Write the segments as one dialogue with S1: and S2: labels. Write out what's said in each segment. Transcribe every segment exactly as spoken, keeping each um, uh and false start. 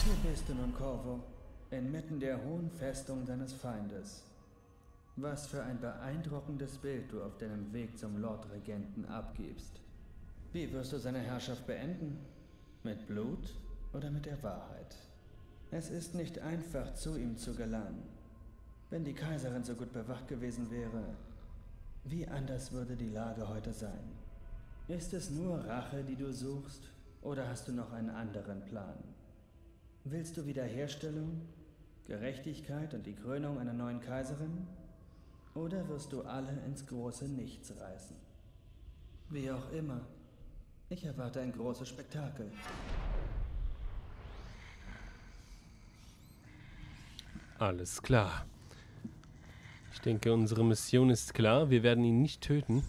S1: Hier bist du nun, Corvo, inmitten der hohen Festung deines Feindes. Was für ein beeindruckendes Bild du auf deinem Weg zum Lordregenten abgibst. Wie wirst du seine Herrschaft beenden? Mit Blut oder mit der Wahrheit? Es ist nicht einfach, zu ihm zu gelangen. Wenn die Kaiserin so gut bewacht gewesen wäre, wie anders würde die Lage heute sein? Ist es nur Rache, die du suchst, oder hast du noch einen anderen Plan? Willst du Wiederherstellung, Gerechtigkeit und die Krönung einer neuen Kaiserin? Oder wirst du alle ins große Nichts reißen? Wie auch immer, ich erwarte ein großes Spektakel.
S2: Alles klar. Ich denke, unsere Mission ist klar. Wir werden ihn nicht töten,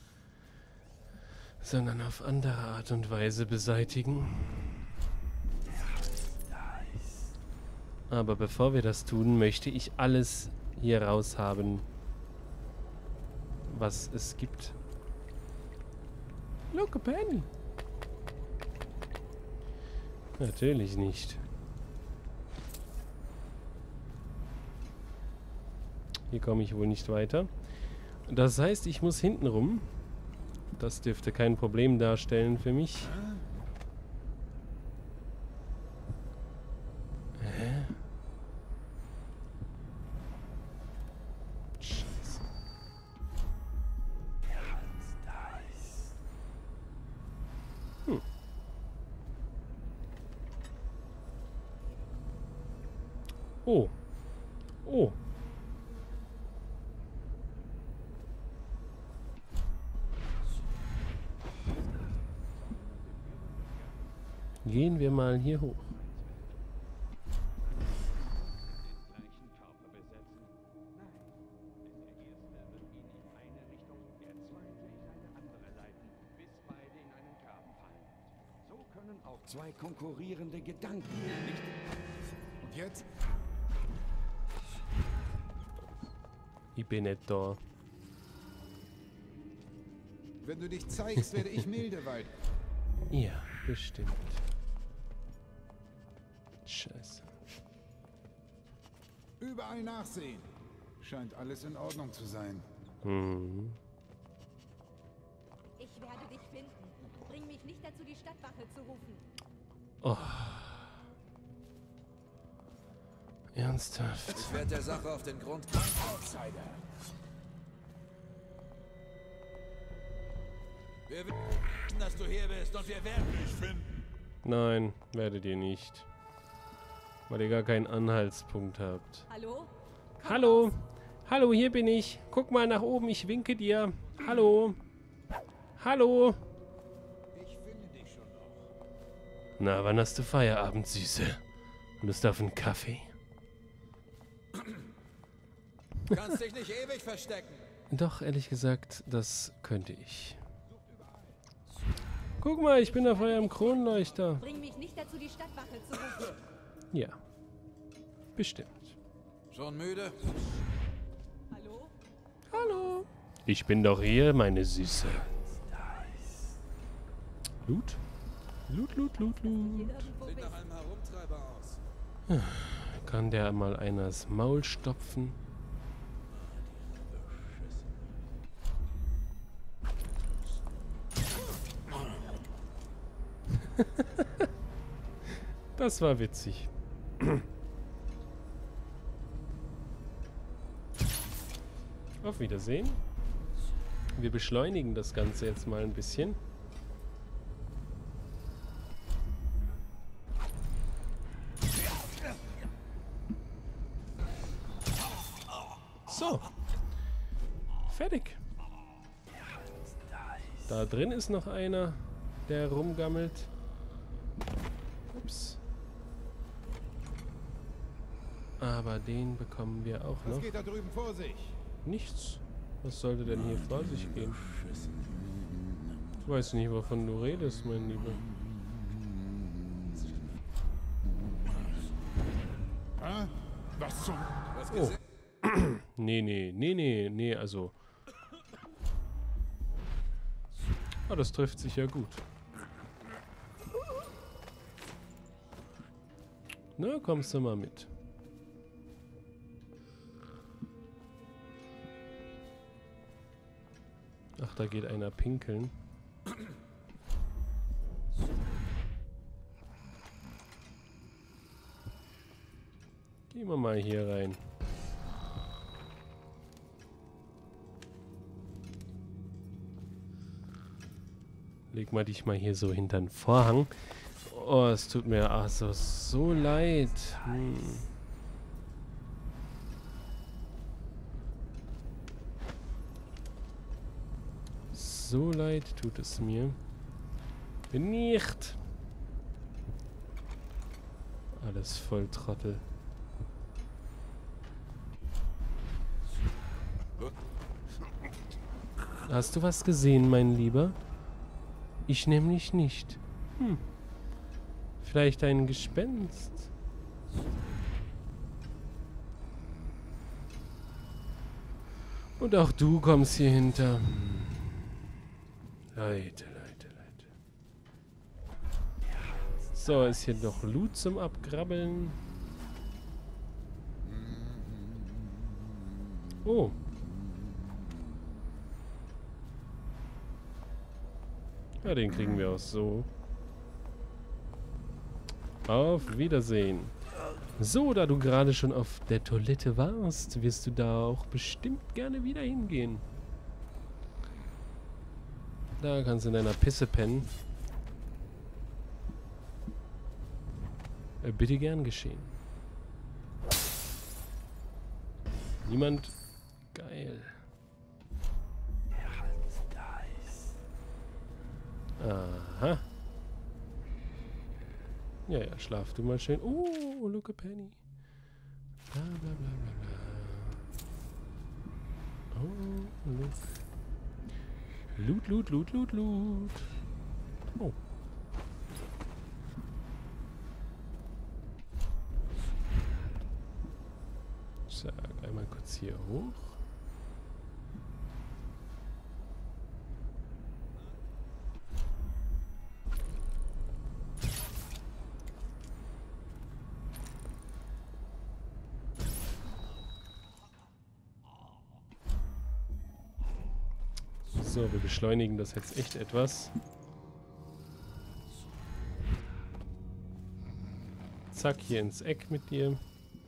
S2: sondern auf andere Art und Weise beseitigen. Aber bevor wir das tun, möchte ich alles hier raus haben, was es gibt. Look, a penny. Natürlich nicht. Hier komme ich wohl nicht weiter. Das heißt, ich muss hinten rum. Das dürfte kein Problem darstellen für mich. Hä? Scheiße. Hm. Oh. Oh. Gehen wir mal hier hoch.
S3: So können auch zwei konkurrierende Gedanken nicht. Und jetzt?
S2: Ich bin nicht da.
S3: Wenn du dich zeigst, werde ich milde walten.
S2: Ja, bestimmt. Scheiße.
S3: Überall nachsehen. Scheint alles in Ordnung zu sein.
S2: Mhm.
S4: Ich werde dich finden. Bring mich nicht dazu, die Stadtwache zu rufen.
S2: Oh. Ernsthaft.
S5: Ich werde der Sache auf den Grund gehen.
S3: Outsider.
S5: Wir wissen, dass du hier bist und wir werden dich finden.
S2: Nein, werdet ihr nicht. Weil ihr gar keinen Anhaltspunkt habt.
S4: Hallo? Komm
S2: Hallo?
S4: raus.
S2: Hallo, hier bin ich. Guck mal nach oben, ich winke dir. Hallo? Hallo?
S3: Ich finde dich schon noch.
S2: Na, wann hast du Feierabend, Süße? Lust auf einen Kaffee?
S5: Kannst dich nicht ewig verstecken.
S2: Doch, ehrlich gesagt, das könnte ich. Guck mal, ich bin auf eurem Kronleuchter.
S4: Bring mich nicht dazu, die Stadtwache zu rufen.
S2: Ja. Bestimmt.
S5: Schon müde?
S4: Hallo?
S2: Hallo. Ich bin doch hier, meine Süße. Loot? Loot, loot, loot,
S4: Hier
S2: loot.
S4: irgendwo
S5: Sieht
S4: bist.
S5: nach einem Herumtreiber aus.
S2: Kann der mal einer das Maul stopfen? Das war witzig. Auf Wiedersehen. Wir beschleunigen das Ganze jetzt mal ein bisschen. So. Fertig. Da drin ist noch einer, der rumgammelt. Ups. Aber den bekommen wir auch
S3: Was
S2: noch.
S3: geht da drüben vor sich?
S2: Nichts. Was sollte denn hier vor sich gehen? Ich weiß nicht, wovon du redest, mein Lieber.
S3: Hä? Was zum...
S5: Was
S2: Oh.
S5: gesehen?
S2: Nee, nee, nee, nee, nee, also... Ah, das trifft sich ja gut. Na, kommst du mal mit. Ach, da geht einer pinkeln. Gehen wir mal hier rein. Leg mal dich mal hier so hinter den Vorhang. Oh, es tut mir also so leid. Hm. So leid tut es mir. Nicht. Alles voll Trottel. Hast du was gesehen, mein Lieber? Ich nämlich nicht. Hm. Vielleicht ein Gespenst? Und auch du kommst hier hinter. Leute, Leute, Leute. So, ist hier noch Loot zum Abgrabbeln. Oh. Ja, den kriegen wir auch so. Auf Wiedersehen. So, da du gerade schon auf der Toilette warst, wirst du da auch bestimmt gerne wieder hingehen. Da kannst du in deiner Pisse pennen. Äh, bitte gern geschehen. Niemand? Geil. Aha. Ja, ja, schlaf du mal schön. Oh, look a penny. Bla, bla, bla, bla, bla. Oh, look. Loot, loot, loot, loot, loot. Oh. Sag, einmal kurz hier hoch. So, wir beschleunigen das jetzt echt etwas. Zack, hier ins Eck mit dir.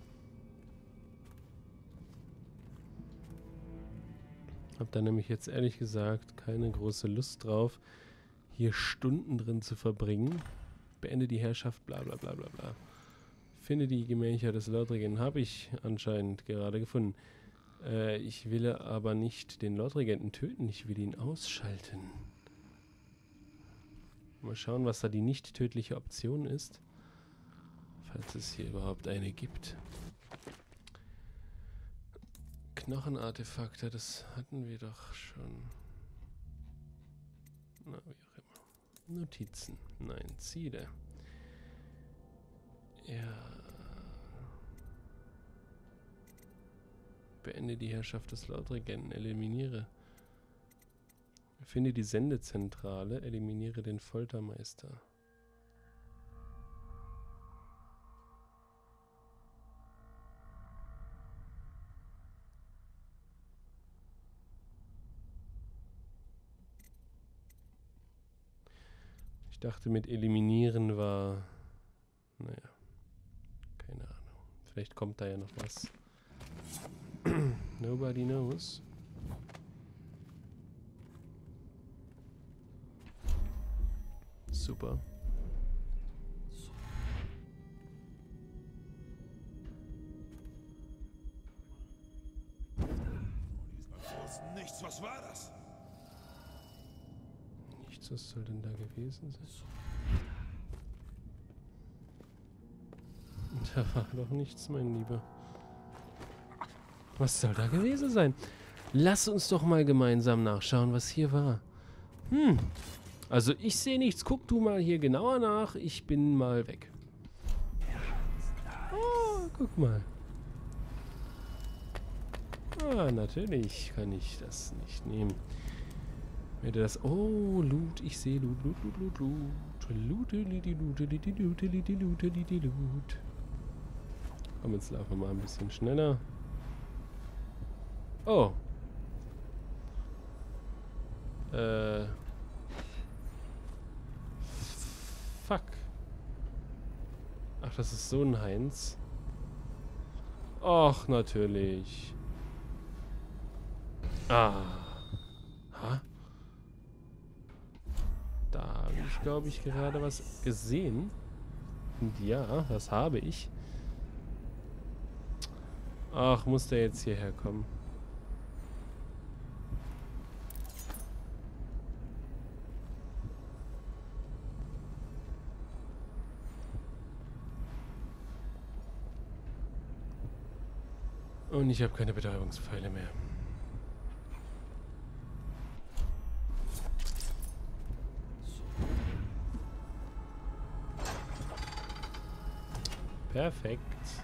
S2: Hab da nämlich jetzt ehrlich gesagt keine große Lust drauf, hier Stunden drin zu verbringen. Beende die Herrschaft, bla bla bla bla bla. Finde die Gemächer des Lordregenten, habe ich anscheinend gerade gefunden. Äh, ich will aber nicht den Lordregenten töten, ich will ihn ausschalten. Mal schauen, was da die nicht tödliche Option ist. Falls es hier überhaupt eine gibt. Knochenartefakte, das hatten wir doch schon. Na, wie auch immer. Notizen. Nein, Ziele. Ja. Beende die Herrschaft des Lordregenten. Eliminiere. Finde die Sendezentrale. Eliminiere den Foltermeister. Ich dachte, mit eliminieren war... Naja. Keine Ahnung. Vielleicht kommt da ja noch was. Nobody knows. Super.
S5: Nichts, was war das?
S2: Nichts, was soll denn da gewesen sein? Da war doch nichts, mein Lieber. Was soll da gewesen sein? Lass uns doch mal gemeinsam nachschauen, was hier war. Hm. Also ich sehe nichts. Guck du mal hier genauer nach. Ich bin mal weg. Oh, guck mal. Ah, natürlich kann ich das nicht nehmen. Werde das... Oh, Loot. Ich sehe Loot, Loot, Loot, Loot, Loot. Loot, Loot, Loot, Loot, Loot, Loot, Loot. Komm, jetzt laufen wir mal ein bisschen schneller. Oh. Äh. Fuck. Ach, das ist so ein Heinz. Och, natürlich. Ah. Ha? Da habe ich, glaube ich, gerade was gesehen. Und ja, das habe ich. Ach, muss der jetzt hierher kommen? Und ich habe keine Betäubungspfeile mehr. Perfekt.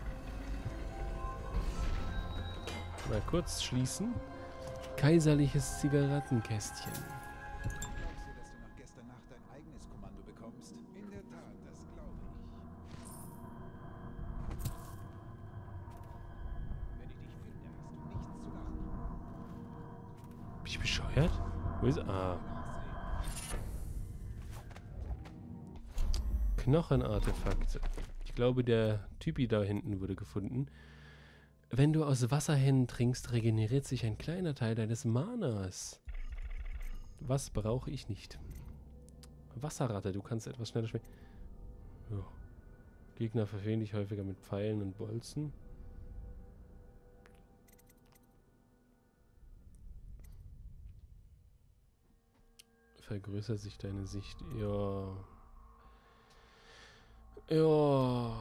S2: Mal kurz schließen. Kaiserliches Zigarettenkästchen.
S5: Glaubst du, dass du nach gestern Nacht dein eigenes Kommando bekommst? In der Tat, das glaube ich. Wenn ich dich finde, hast du nichts zu lachen.
S2: Bin ich bescheuert? Wo ist... Ah. Knochenartefakte. Ich glaube, der Typi da hinten wurde gefunden. Wenn du aus Wasserhähnen trinkst, regeneriert sich ein kleiner Teil deines Manas. Was brauche ich nicht? Wasserratte, du kannst etwas schneller schwimmen. Ja. Gegner verfehlen dich häufiger mit Pfeilen und Bolzen. Vergrößert sich deine Sicht. Ja. Ja.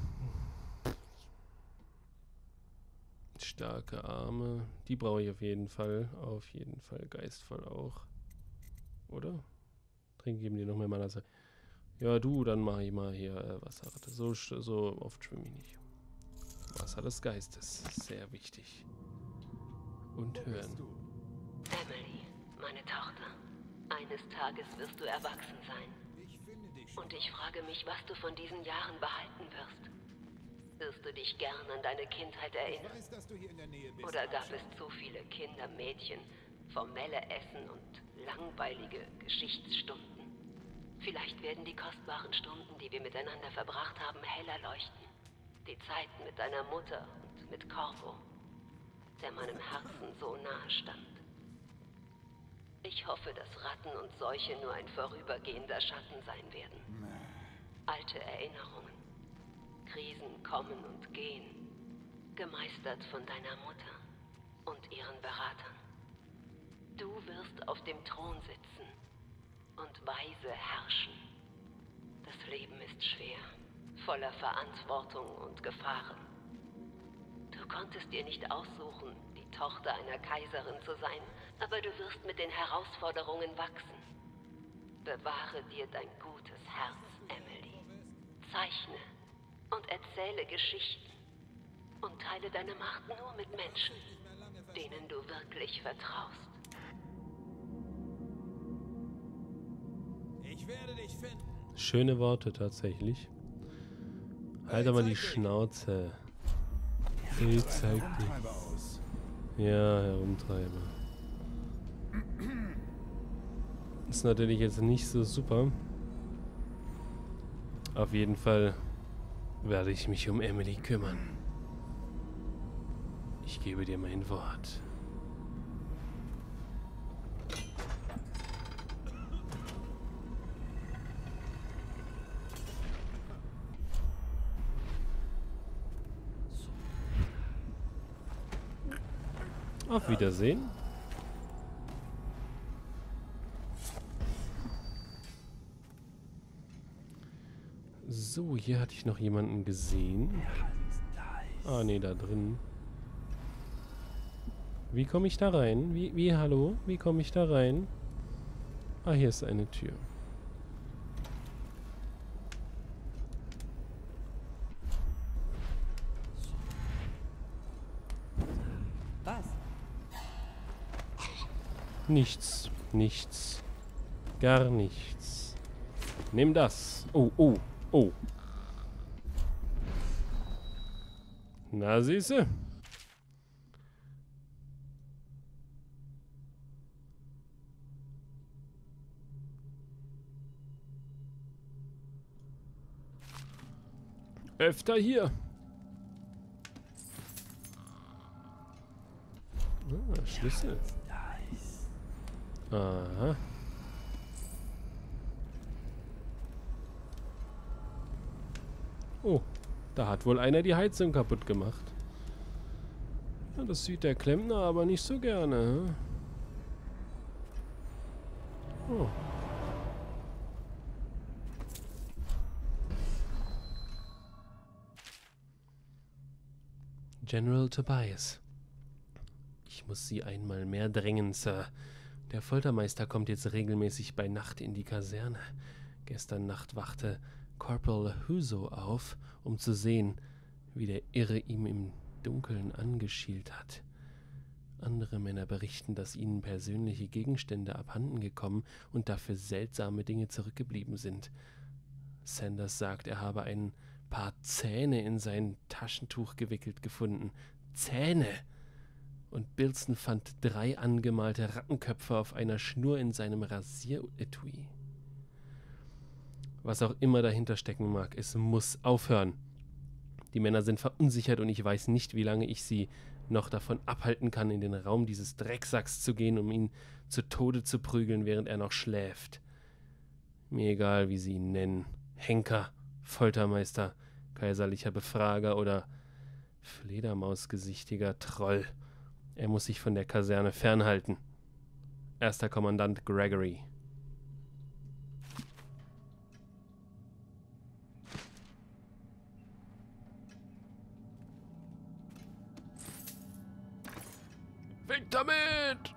S2: Starke Arme. Die brauche ich auf jeden Fall. Auf jeden Fall. Geistvoll auch. Oder? Trink eben dir noch mehr Mana. Ja, du, dann mache ich mal hier äh, Wasserratte. So, so oft schwimme ich nicht. Wasser des Geistes. Sehr wichtig. Und hören.
S6: Emily, meine Tochter. Eines Tages wirst du erwachsen sein.
S5: Ich finde dich schon.
S6: Und ich frage mich, was du von diesen Jahren behalten wirst. Wirst du dich gern an deine Kindheit
S5: Ich
S6: erinnern?
S5: weiß, dass du hier in der Nähe bist.
S6: Oder gab
S5: Archer.
S6: es zu viele Kinder, Mädchen, formelle Essen und langweilige Geschichtsstunden? Vielleicht werden die kostbaren Stunden, die wir miteinander verbracht haben, heller leuchten. Die Zeiten mit deiner Mutter und mit Corvo, der meinem Herzen so nahe stand. Ich hoffe, dass Ratten und Seuche nur ein vorübergehender Schatten sein werden. Alte Erinnerungen. Krisen kommen und gehen. Gemeistert von deiner Mutter und ihren Beratern. Du wirst auf dem Thron sitzen und weise herrschen. Das Leben ist schwer, voller Verantwortung und Gefahren. Du konntest dir nicht aussuchen, die Tochter einer Kaiserin zu sein, aber du wirst mit den Herausforderungen wachsen. Bewahre dir dein gutes Herz, Emily. Zeichne und erzähle Geschichten und teile deine Macht nur mit Menschen, denen du wirklich vertraust.
S5: Ich werde dich finden.
S2: Schöne Worte tatsächlich. Halt doch mal die Schnauze. Ich zeig dich.
S5: Treiber aus.
S2: Ja, Herumtreiber. Ist natürlich jetzt nicht so super. Auf jeden Fall werde ich mich um Emily kümmern. Ich gebe dir mein Wort. Auf Wiedersehen. So, hier hatte ich noch jemanden gesehen. Ah, nee, da drin. Wie komme ich da rein? Wie, wie, hallo? Wie komme ich da rein? Ah, hier ist eine Tür.
S7: Was?
S2: Nichts. Nichts. Gar nichts. Nimm das. Oh, oh, oh. Na, siehste. Öfter hier. Ah, Schlüssel. Aha. Oh, da hat wohl einer die Heizung kaputt gemacht. Ja, das sieht der Klempner aber nicht so gerne. Hm? Oh. General Tobias. Ich muss Sie einmal mehr drängen, Sir. Der Foltermeister kommt jetzt regelmäßig bei Nacht in die Kaserne. Gestern Nacht wachte Corporal Huso auf, um zu sehen, wie der Irre ihm im Dunkeln angeschielt hat. Andere Männer berichten, dass ihnen persönliche Gegenstände abhanden gekommen und dafür seltsame Dinge zurückgeblieben sind. Sanders sagt, er habe ein paar Zähne in sein Taschentuch gewickelt gefunden. Zähne! Und Bilson fand drei angemalte Rattenköpfe auf einer Schnur in seinem Rasieretui. Was auch immer dahinter stecken mag, es muss aufhören. Die Männer sind verunsichert und ich weiß nicht, wie lange ich sie noch davon abhalten kann, in den Raum dieses Drecksacks zu gehen, um ihn zu Tode zu prügeln, während er noch schläft. Mir egal, wie sie ihn nennen. Henker, Foltermeister, kaiserlicher Befrager oder fledermausgesichtiger Troll. Er muss sich von der Kaserne fernhalten. Erster Kommandant Gregory. Weg damit!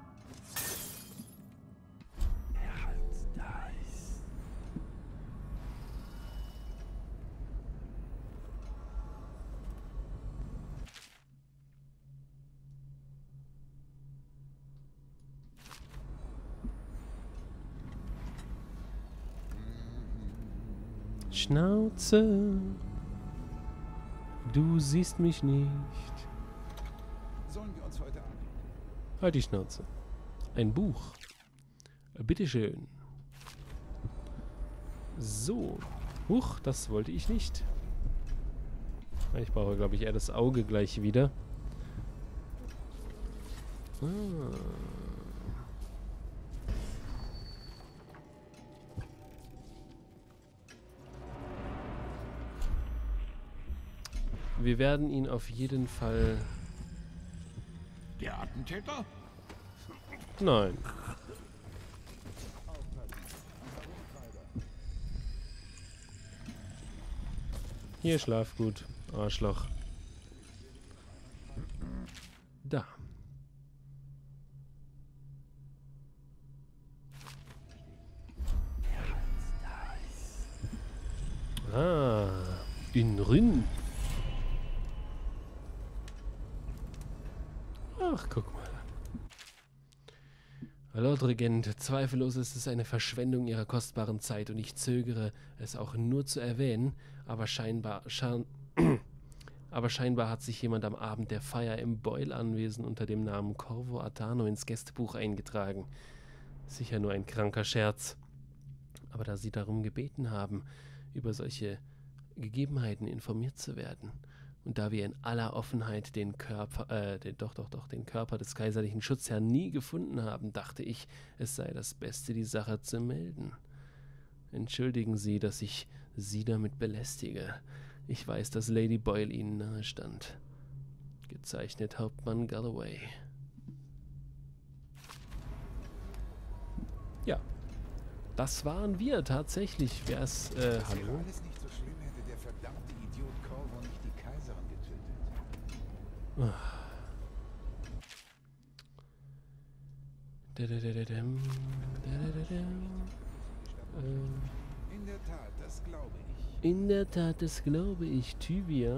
S2: Schnauze, du siehst mich nicht.
S5: Sollen wir uns heute an?
S2: Halt die Schnauze. Ein Buch. Bitteschön. So. Huch, das wollte ich nicht. Ich brauche, glaube ich, eher das Auge gleich wieder. Ah. Wir werden ihn auf jeden Fall...
S3: Der Attentäter?
S2: Nein. Hier, schlaf gut, Arschloch. Da. Ah, in Rinn. Ach, guck mal. Lord Regent, zweifellos ist es eine Verschwendung Ihrer kostbaren Zeit und ich zögere, es auch nur zu erwähnen, aber scheinbar, schein, aber scheinbar hat sich jemand am Abend der Feier im Boyle-Anwesen unter dem Namen Corvo Atano ins Gästebuch eingetragen. Sicher nur ein kranker Scherz. Aber da Sie darum gebeten haben, über solche Gegebenheiten informiert zu werden, und da wir in aller Offenheit den Körper, äh, den, doch, doch, doch, den Körper des kaiserlichen Schutzherrn nie gefunden haben, dachte ich, es sei das Beste, die Sache zu melden. Entschuldigen Sie, dass ich Sie damit belästige. Ich weiß, dass Lady Boyle Ihnen nahe stand. Gezeichnet Hauptmann Galloway. Ja, das waren wir tatsächlich. Wer ist, äh,
S5: Das wäre
S2: hallo?
S5: alles nicht so schlimm, hätte der verdammte Idiot Corvo nicht die Kaiserin getötet.
S2: Da-da-da-da-dam, da-da-da-dam. Äh,
S5: In der Tat, das glaube ich.
S2: In der Tat, das glaube ich. Tyvia.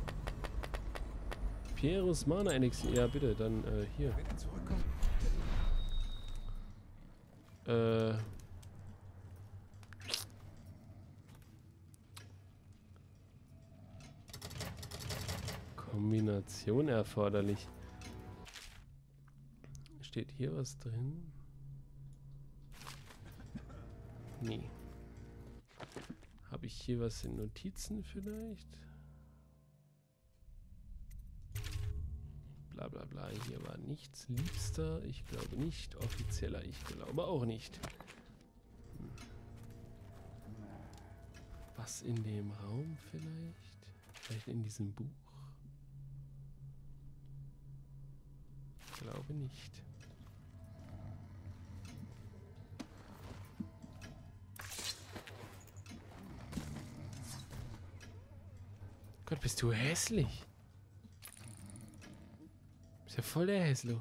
S2: Pieros Mana Elixier. Ja, bitte, dann äh, hier.
S5: Wenn er zurückkommt,
S2: Äh. Kombination erforderlich. Steht hier was drin? Nee. Habe ich hier was in Notizen vielleicht? Bla bla bla. Hier war nichts. Liebster, ich glaube nicht. Offizieller, ich glaube auch nicht. Hm. Was in dem Raum vielleicht? Vielleicht in diesem Buch? Ich glaube nicht. Gott, bist du hässlich. Ist ja voll der Häslo.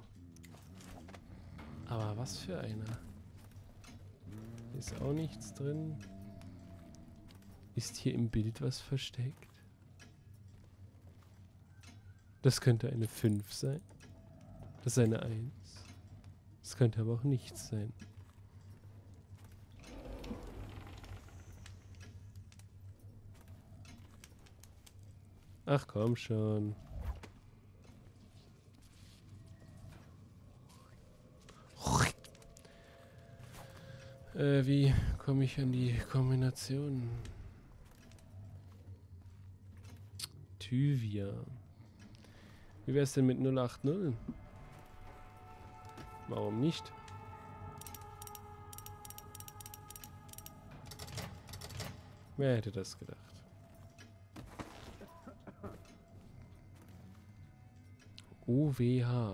S2: Aber was für einer. Hier ist auch nichts drin. Ist hier im Bild was versteckt? Das könnte eine fünf sein. Das ist eine eins. Das könnte aber auch nichts sein. Ach komm schon. Äh, wie komme ich an die Kombination? Thyvia. Wie wär's denn mit null acht null? Warum nicht? Wer hätte das gedacht? O W H.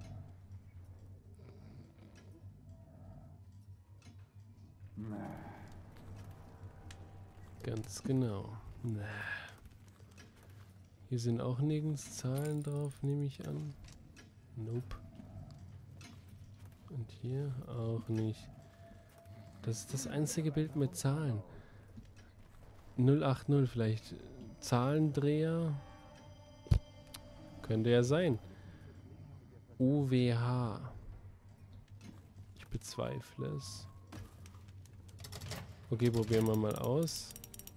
S2: Ganz genau. Hier sind auch nirgends Zahlen drauf, nehme ich an. Nope. Und hier auch nicht. Das ist das einzige Bild mit Zahlen. null acht null, vielleicht Zahlendreher? Könnte ja sein. O W H. Ich bezweifle es. Okay, probieren wir mal aus.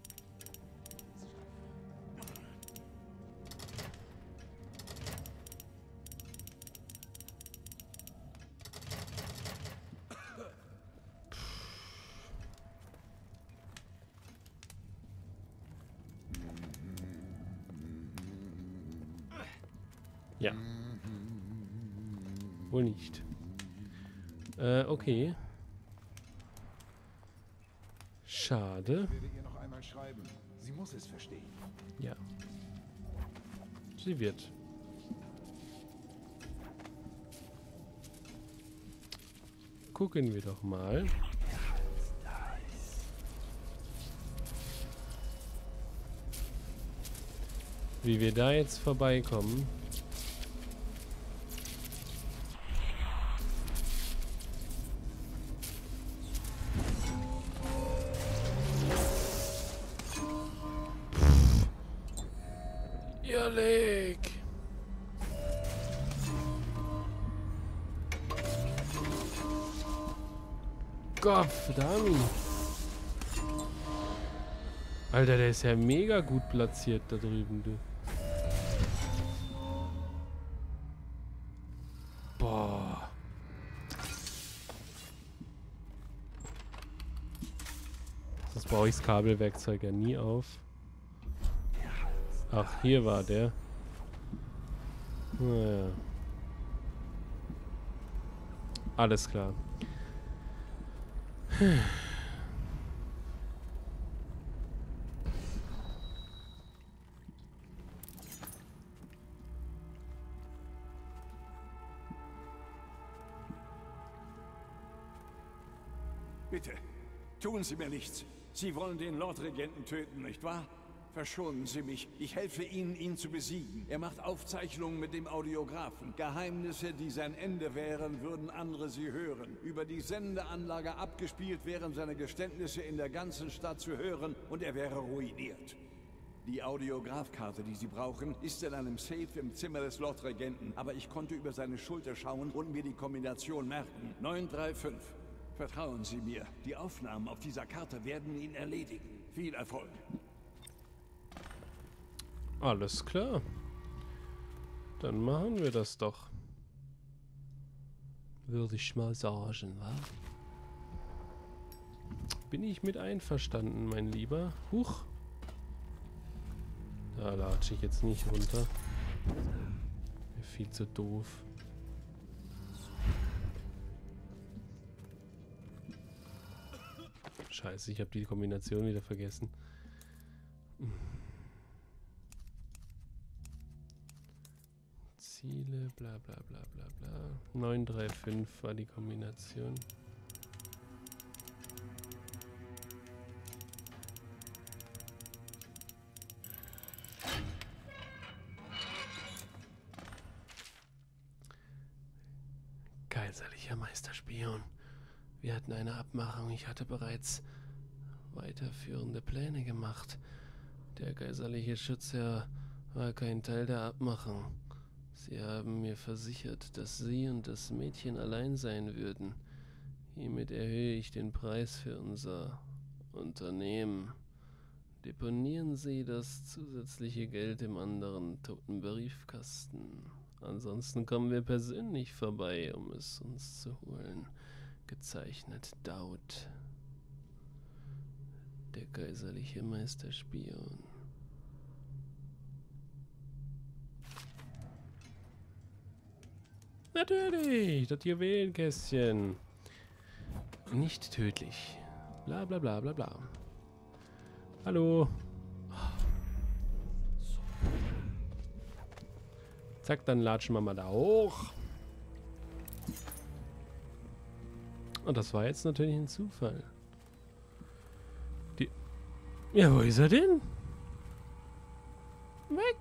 S2: Ja. Wohl nicht. Äh, okay. Schade.
S5: Ich werde ihr noch einmal schreiben. Sie muss es verstehen.
S2: Ja. Sie wird. Gucken wir doch mal. Wie wir da jetzt vorbeikommen. Ja, leg. Gott, verdammt. Alter, der ist ja mega gut platziert da drüben, du. Boah. Das brauche ich das Kabelwerkzeug ja nie auf. Ach, hier war der. Naja. Alles klar.
S3: Bitte, tun Sie mir nichts. Sie wollen den Lordregenten töten, nicht wahr? Verschonen Sie mich. Ich helfe Ihnen, ihn zu besiegen. Er macht Aufzeichnungen mit dem Audiographen. Geheimnisse, die sein Ende wären, würden andere sie hören. Über die Sendeanlage abgespielt wären seine Geständnisse in der ganzen Stadt zu hören und er wäre ruiniert. Die Audiographkarte, die Sie brauchen, ist in einem Safe im Zimmer des Lordregenten. Aber ich konnte über seine Schulter schauen und mir die Kombination merken. neun drei fünf. Vertrauen Sie mir. Die Aufnahmen auf dieser Karte werden ihn erledigen. Viel Erfolg.
S2: Alles klar. Dann machen wir das doch. Würde ich mal sagen, wa? Bin ich mit einverstanden, mein Lieber? Huch. Da latsche ich jetzt nicht runter. Mir viel zu doof. Scheiße, ich habe die Kombination wieder vergessen. Ziele, bla bla bla bla bla. neun drei fünf war die Kombination. Kaiserlicher Meisterspion. Wir hatten eine Abmachung. Ich hatte bereits weiterführende Pläne gemacht. Der kaiserliche Schutzherr war kein Teil der Abmachung. Sie haben mir versichert, dass Sie und das Mädchen allein sein würden. Hiermit erhöhe ich den Preis für unser Unternehmen. Deponieren Sie das zusätzliche Geld im anderen toten Briefkasten. Ansonsten kommen wir persönlich vorbei, um es uns zu holen. Gezeichnet Daud. Der kaiserliche Meisterspion. Natürlich, das Juwelenkästchen. Nicht tödlich. Bla bla bla bla bla. Hallo. Zack, dann latschen wir mal da hoch. Und das war jetzt natürlich ein Zufall. Die... Ja, wo ist er denn? Weg.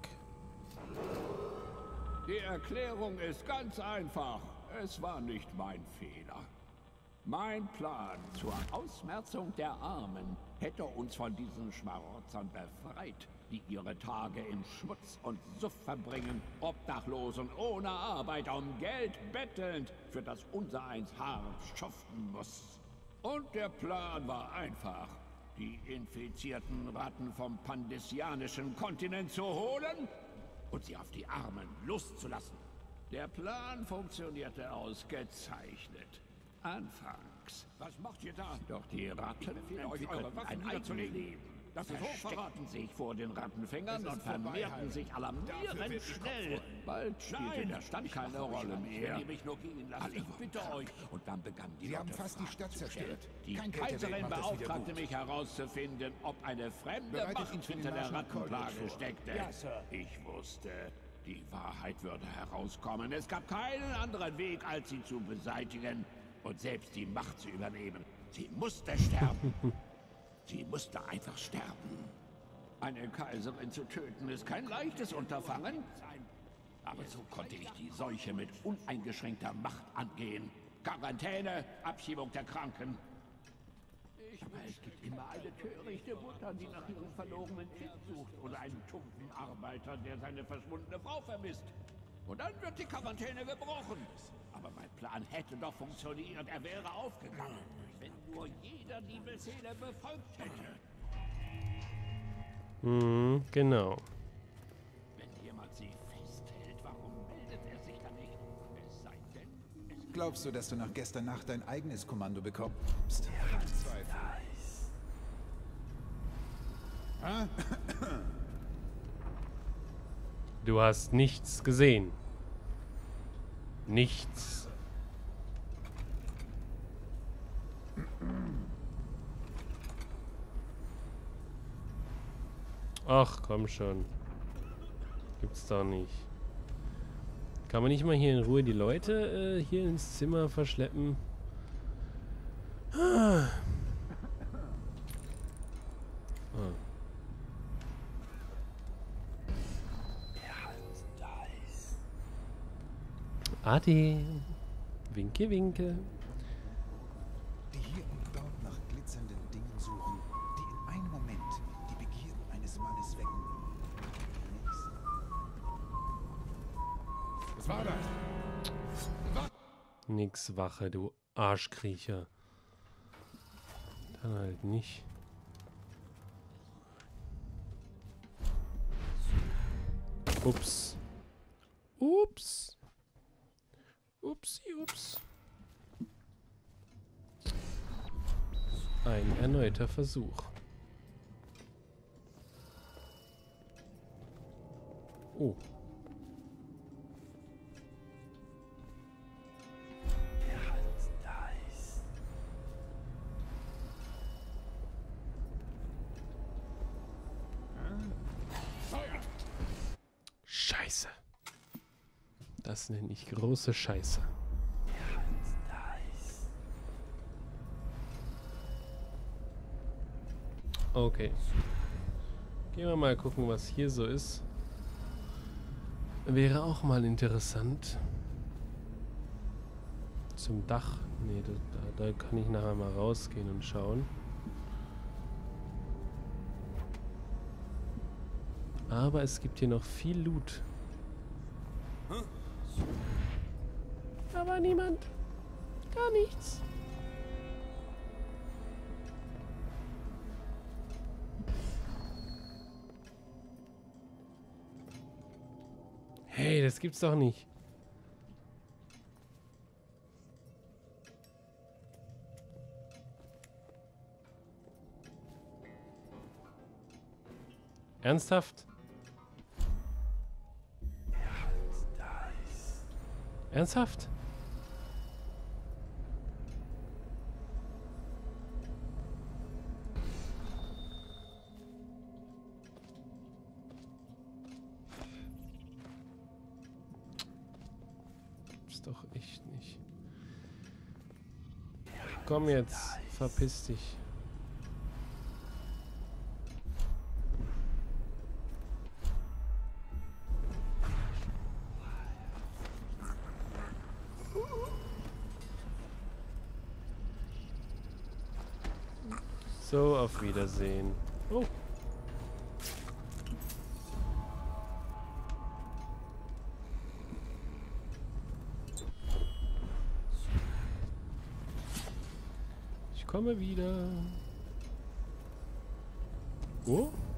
S3: Die Erklärung ist ganz einfach. Es war nicht mein Fehler. Mein Plan zur Ausmerzung der Armen hätte uns von diesen Schmarotzern befreit, die ihre Tage in Schmutz und Suff verbringen, obdachlos und ohne Arbeit, um Geld bettelnd, für das unsereins hart schuften muss. Und der Plan war einfach, die infizierten Ratten vom pandesianischen Kontinent zu holen und sie auf die Armen loszulassen. Der Plan funktionierte ausgezeichnet. Anfangs. Was macht ihr da? Doch die Ratten entwickelten ein Eigenleben. Das ist versteckten sich vor den Rattenfängern und vermehrten sich alarmierend schnell. Bald spielte der Stand keine Rolle mehr. Mich nur gehen lassen. Ich bitte euch. Und dann begann die
S5: Sie haben
S3: Leute
S5: fast die Stadt zerstört.
S3: Die
S5: Kein Geld der Welt
S3: Kaiserin
S5: macht das wieder
S3: beauftragte
S5: gut.
S3: mich herauszufinden, ob eine fremde
S5: Bereitet ihn
S3: Macht
S5: für den
S3: hinter der
S5: National College
S3: Rattenplage
S5: vor.
S3: steckte.
S7: Ja, Sir.
S3: Ich wusste, die Wahrheit würde herauskommen. Es gab keinen anderen Weg, als sie zu beseitigen und selbst die Macht zu übernehmen. Sie musste sterben. Sie musste einfach sterben. Eine Kaiserin zu töten ist kein leichtes Unterfangen. Aber so konnte ich die Seuche mit uneingeschränkter Macht angehen. Quarantäne, Abschiebung der Kranken. Ich weiß, es gibt immer eine törichte Mutter, die nach ihrem verlorenen Kind sucht, oder einen tumpen Arbeiter, der seine verschwundene Frau vermisst. Und dann wird die Quarantäne gebrochen. Aber mein Plan hätte doch funktioniert. Er wäre aufgegangen, wenn nur jeder die Befehle befolgt hätte.
S2: Hm, genau.
S3: Wenn jemand sie festhält, warum meldet er sich dann nicht? Es sei denn, es
S5: Glaubst du, dass du nach gestern Nacht dein eigenes Kommando bekommst? Kein Zweifel. Ah?
S2: Du hast nichts gesehen. Nichts. Ach, komm schon. Gibt's doch nicht. Kann man nicht mal hier in Ruhe die Leute äh, hier ins Zimmer verschleppen? Ah. Ah. Ade. Winke, winke.
S5: Die hier und dort nach glitzernden Dingen suchen, die in einem Moment die Begierden eines Mannes wecken. Nächsten. Was war das?
S2: Nix Wache, du Arschkriecher. Dann halt nicht. Ups. Ups. Upsi, ups. Ein erneuter Versuch. Oh. Scheiße. Das nenne ich große Scheiße. Okay. Gehen wir mal gucken, was hier so ist. Wäre auch mal interessant. Zum Dach. Nee, da, da kann ich nachher mal rausgehen und schauen. Aber es gibt hier noch viel Loot. Aber niemand. Gar nichts. Hey, das gibt's doch nicht. Ernsthaft? Ernsthaft? Gibt's doch echt nicht. Komm jetzt, verpiss dich. So, auf Wiedersehen. Oh. Ich komme wieder. Oh.